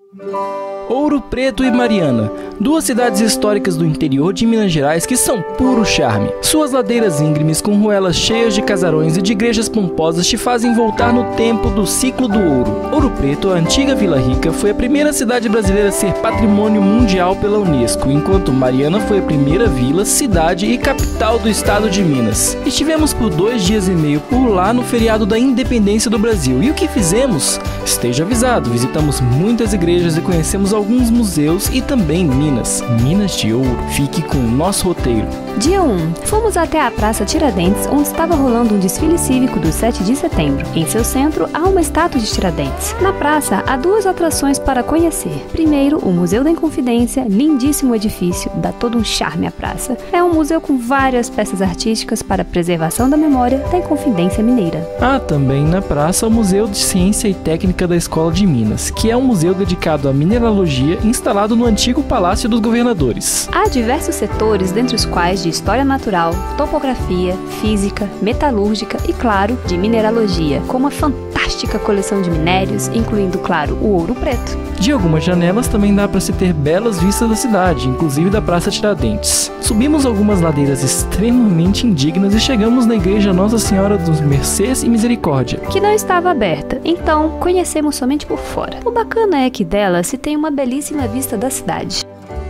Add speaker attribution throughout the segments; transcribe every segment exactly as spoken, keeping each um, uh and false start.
Speaker 1: Ouro Preto e Mariana, duas cidades históricas do interior de Minas Gerais que são puro charme. Suas ladeiras íngremes com ruelas cheias de casarões e de igrejas pomposas te fazem voltar no tempo do ciclo do ouro. Ouro Preto, a antiga Vila Rica, foi a primeira cidade brasileira a ser patrimônio mundial pela Unesco, enquanto Mariana foi a primeira vila, cidade e capital do estado de Minas. Estivemos por dois dias e meio por lá no feriado da Independência do Brasil. E o que fizemos? Esteja avisado, visitamos muitas igrejas e conhecemos alguns museus e também Minas, Minas de Ouro. Fique com o nosso roteiro.
Speaker 2: Dia um. Fomos até a Praça Tiradentes, onde estava rolando um desfile cívico do sete de setembro. Em seu centro, há uma estátua de Tiradentes. Na praça, há duas atrações para conhecer. Primeiro, o Museu da Inconfidência, lindíssimo edifício, dá todo um charme à praça. É um museu com várias peças artísticas para a preservação da memória da Inconfidência Mineira.
Speaker 1: Há também na praça o Museu de Ciência e Técnica da Escola de Minas, que é um museu dedicado à mineralogia instalado no antigo Palácio dos Governadores.
Speaker 2: Há diversos setores, dentre os quais de história natural, topografia, física, metalúrgica e, claro, de mineralogia, com uma fantástica coleção de minérios, incluindo, claro, o ouro preto.
Speaker 1: De algumas janelas também dá para se ter belas vistas da cidade, inclusive da Praça Tiradentes. Subimos algumas ladeiras extremamente indignas e chegamos na igreja Nossa Senhora dos Mercês e Misericórdia,
Speaker 2: que não estava aberta, então conhecemos somente por fora. O bacana é que dela se tem uma belíssima vista da cidade.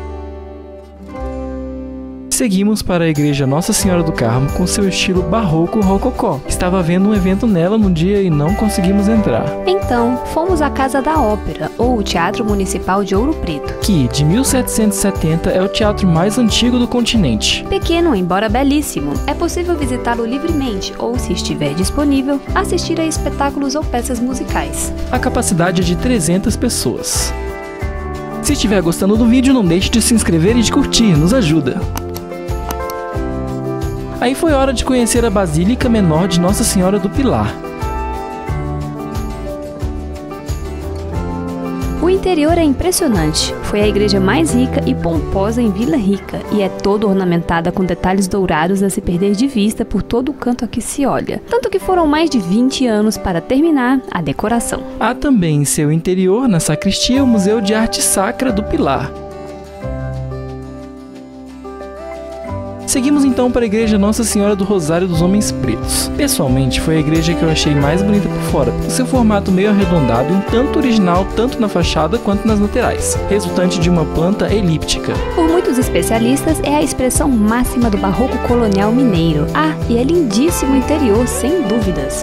Speaker 1: Seguimos para a igreja Nossa Senhora do Carmo com seu estilo barroco rococó. Estava havendo um evento nela no dia e não conseguimos entrar.
Speaker 2: Então, fomos à Casa da Ópera, ou o Teatro Municipal de Ouro Preto,
Speaker 1: que, de mil setecentos e setenta, é o teatro mais antigo do continente.
Speaker 2: Pequeno, embora belíssimo, é possível visitá-lo livremente ou, se estiver disponível, assistir a espetáculos ou peças musicais.
Speaker 1: A capacidade é de trezentas pessoas. Se estiver gostando do vídeo, não deixe de se inscrever e de curtir, nos ajuda. Aí foi hora de conhecer a Basílica Menor de Nossa Senhora do Pilar.
Speaker 2: O interior é impressionante. Foi a igreja mais rica e pomposa em Vila Rica e é toda ornamentada com detalhes dourados a se perder de vista por todo o canto a que se olha. Tanto que foram mais de vinte anos para terminar a decoração.
Speaker 1: Há também em seu interior, na sacristia, o Museu de Arte Sacra do Pilar. Seguimos então para a igreja Nossa Senhora do Rosário dos Homens Pretos. Pessoalmente, foi a igreja que eu achei mais bonita por fora, com seu formato meio arredondado e um tanto original tanto na fachada quanto nas laterais, resultante de uma planta elíptica.
Speaker 2: Por muitos especialistas, é a expressão máxima do barroco colonial mineiro. Ah, e é lindíssimo o interior, sem dúvidas.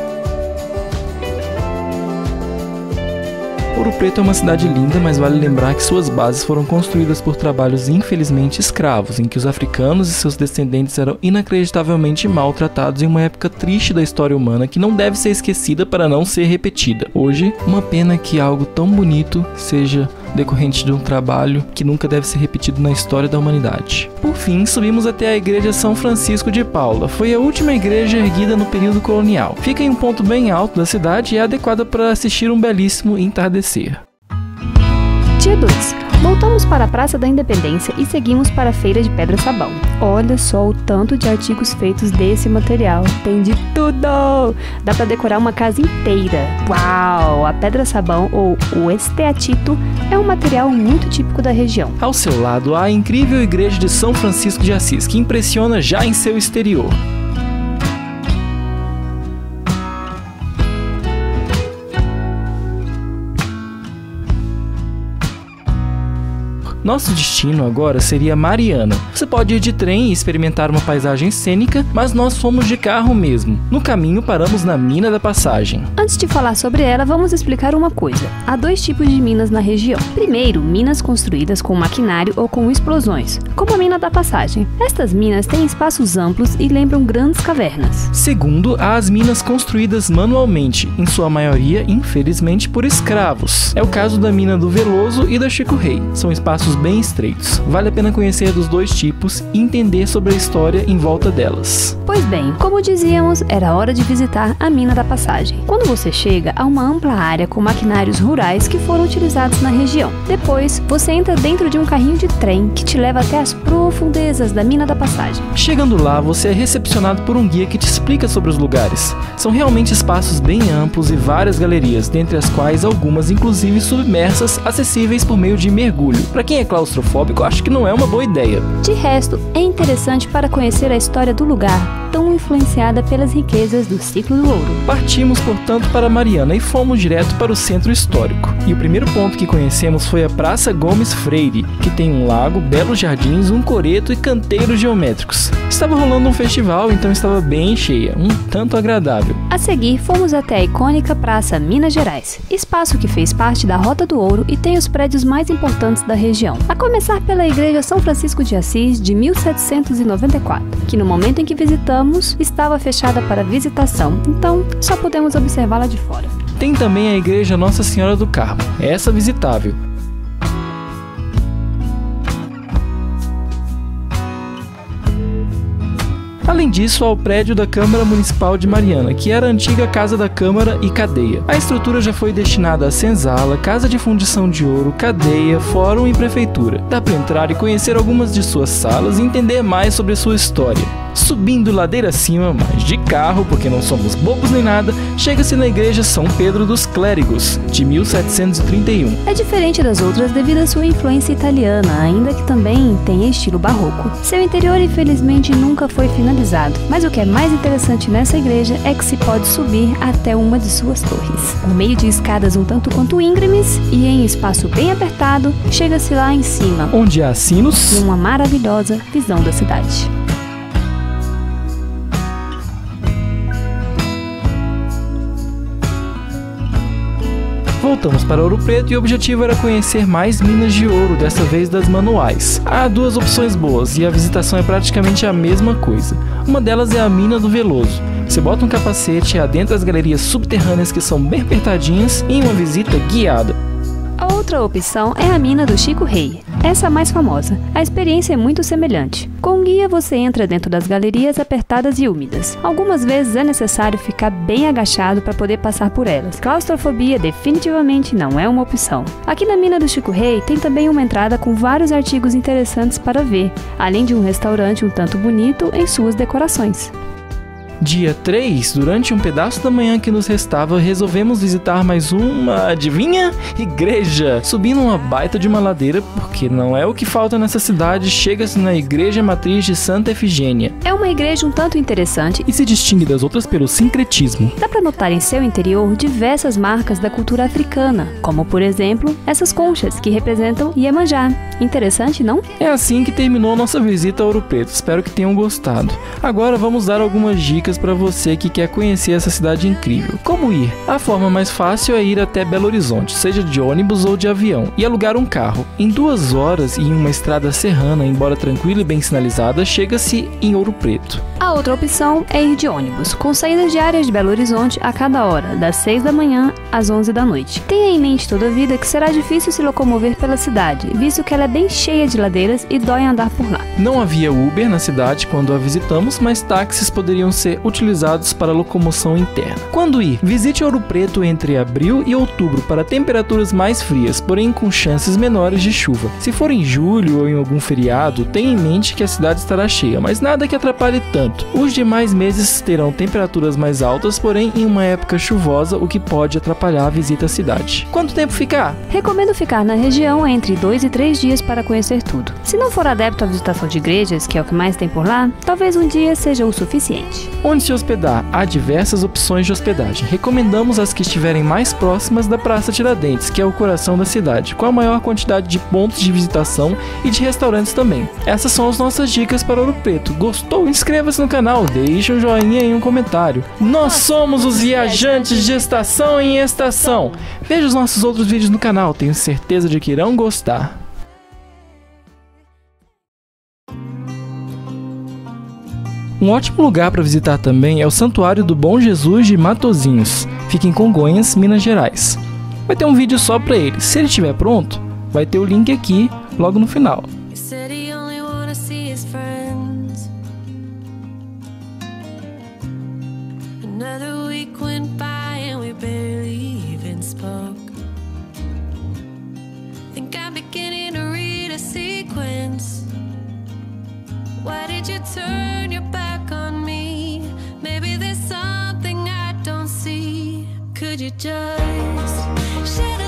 Speaker 1: Ouro Preto é uma cidade linda, mas vale lembrar que suas bases foram construídas por trabalhos infelizmente escravos, em que os africanos e seus descendentes eram inacreditavelmente maltratados em uma época triste da história humana que não deve ser esquecida para não ser repetida. Hoje, uma pena que algo tão bonito seja decorrente de um trabalho que nunca deve ser repetido na história da humanidade. Por fim, subimos até a igreja São Francisco de Paula. Foi a última igreja erguida no período colonial. Fica em um ponto bem alto da cidade e é adequada para assistir um belíssimo entardecer.
Speaker 2: Dia dois. Voltamos para a Praça da Independência e seguimos para a Feira de Pedra Sabão. Olha só o tanto de artigos feitos desse material. Tem de tudo! Dá para decorar uma casa inteira. Uau! A pedra sabão, ou o esteatito, é um material muito típico da região.
Speaker 1: Ao seu lado, há a incrível igreja de São Francisco de Assis, que impressiona já em seu exterior. Nosso destino agora seria Mariana. Você pode ir de trem e experimentar uma paisagem cênica, mas nós fomos de carro mesmo. No caminho paramos na Mina da Passagem.
Speaker 2: Antes de falar sobre ela, vamos explicar uma coisa. Há dois tipos de minas na região. Primeiro, minas construídas com maquinário ou com explosões, como a Mina da Passagem. Estas minas têm espaços amplos e lembram grandes cavernas.
Speaker 1: Segundo, há as minas construídas manualmente, em sua maioria, infelizmente, por escravos. É o caso da Mina do Veloso e da Chico Rei. São espaços bem estreitos. Vale a pena conhecer dos dois tipos e entender sobre a história em volta delas.
Speaker 2: Pois bem, como dizíamos, era hora de visitar a Mina da Passagem. Quando você chega a uma ampla área com maquinários rurais que foram utilizados na região. Depois, você entra dentro de um carrinho de trem que te leva até as profundezas da Mina da Passagem.
Speaker 1: Chegando lá, você é recepcionado por um guia que te explica sobre os lugares. São realmente espaços bem amplos e várias galerias, dentre as quais algumas inclusive submersas, acessíveis por meio de mergulho. Para quem é claustrofóbico, acho que não é uma boa ideia.
Speaker 2: De resto, é interessante para conhecer a história do lugar, tão influenciada pelas riquezas do ciclo do ouro.
Speaker 1: Partimos, portanto, para Mariana e fomos direto para o centro histórico. E o primeiro ponto que conhecemos foi a Praça Gomes Freire, que tem um lago, belos jardins, um coreto e canteiros geométricos. Estava rolando um festival, então estava bem cheia, um tanto agradável.
Speaker 2: A seguir, fomos até a icônica Praça Minas Gerais, espaço que fez parte da Rota do Ouro e tem os prédios mais importantes da região. A começar pela Igreja São Francisco de Assis de mil setecentos e noventa e quatro, que no momento em que visitamos, estava fechada para visitação, então só podemos observá-la de fora.
Speaker 1: Tem também a Igreja Nossa Senhora do Carmo, essa visitável. Além disso, há o prédio da Câmara Municipal de Mariana, que era a antiga Casa da Câmara e Cadeia. A estrutura já foi destinada a senzala, casa de fundição de ouro, cadeia, fórum e prefeitura. Dá para entrar e conhecer algumas de suas salas e entender mais sobre sua história. Subindo ladeira acima, mas de carro, porque não somos bobos nem nada, chega-se na Igreja São Pedro dos Clérigos, de mil setecentos e trinta e um.
Speaker 2: É diferente das outras devido à sua influência italiana, ainda que também tenha estilo barroco. Seu interior, infelizmente, nunca foi finalizado, mas o que é mais interessante nessa igreja é que se pode subir até uma de suas torres. Por meio de escadas um tanto quanto íngremes e em espaço bem apertado, chega-se lá em cima,
Speaker 1: onde há sinos
Speaker 2: e uma maravilhosa visão da cidade.
Speaker 1: Voltamos para Ouro Preto e o objetivo era conhecer mais minas de ouro, dessa vez das manuais. Há duas opções boas e a visitação é praticamente a mesma coisa. Uma delas é a Mina do Veloso. Você bota um capacete e adentra as galerias subterrâneas que são bem apertadinhas em uma visita guiada.
Speaker 2: A outra opção é a Mina do Chico Rei, essa a mais famosa. A experiência é muito semelhante. Com guia você entra dentro das galerias apertadas e úmidas. Algumas vezes é necessário ficar bem agachado para poder passar por elas. Claustrofobia definitivamente não é uma opção. Aqui na Mina do Chico Rei tem também uma entrada com vários artigos interessantes para ver, além de um restaurante um tanto bonito em suas decorações.
Speaker 1: Dia três, durante um pedaço da manhã que nos restava, resolvemos visitar mais uma, adivinha? Igreja! Subindo uma baita de uma ladeira, porque não é o que falta nessa cidade, chega-se na Igreja Matriz de Santa Efigênia.
Speaker 2: É uma igreja um tanto interessante
Speaker 1: e se distingue das outras pelo sincretismo.
Speaker 2: Dá para notar em seu interior diversas marcas da cultura africana, como por exemplo, essas conchas que representam Iemanjá. Interessante, não?
Speaker 1: É assim que terminou nossa visita a Ouro Preto, espero que tenham gostado. Agora vamos dar algumas dicas para você que quer conhecer essa cidade incrível. Como ir? A forma mais fácil é ir até Belo Horizonte, seja de ônibus ou de avião, e alugar um carro. Em duas horas e em uma estrada serrana, embora tranquila e bem sinalizada, chega-se em Ouro Preto.
Speaker 2: A outra opção é ir de ônibus, com saídas diárias de Belo Horizonte a cada hora, das seis da manhã às onze da noite. Tenha em mente toda a vida que será difícil se locomover pela cidade, visto que ela é bem cheia de ladeiras e dói andar por lá.
Speaker 1: Não havia Uber na cidade quando a visitamos, mas táxis poderiam ser utilizados para locomoção interna. Quando ir? Visite Ouro Preto entre abril e outubro para temperaturas mais frias, porém com chances menores de chuva. Se for em julho ou em algum feriado, tenha em mente que a cidade estará cheia, mas nada que atrapalhe tanto. Os demais meses terão temperaturas mais altas, porém em uma época chuvosa, o que pode atrapalhar a visita à cidade. Quanto tempo ficar?
Speaker 2: Recomendo ficar na região entre dois e três dias para conhecer tudo. Se não for adepto à visitação de igrejas, que é o que mais tem por lá, talvez um dia seja o suficiente.
Speaker 1: Onde se hospedar? Há diversas opções de hospedagem. Recomendamos as que estiverem mais próximas da Praça Tiradentes, que é o coração da cidade, com a maior quantidade de pontos de visitação e de restaurantes também. Essas são as nossas dicas para Ouro Preto. Gostou? Inscreva-se no canal, deixe um joinha e um comentário. Nós somos os viajantes de estação em estação. Veja os nossos outros vídeos no canal, tenho certeza de que irão gostar. Um ótimo lugar para visitar também é o Santuário do Bom Jesus de Matozinhos, fica em Congonhas, Minas Gerais. Vai ter um vídeo só para ele, se ele estiver pronto, vai ter o link aqui logo no final.
Speaker 3: Another week went by and we barely even spoke. Think I'm beginning to read a sequence. Why did you turn your back on me? Maybe there's something I don't see. Could you just shed a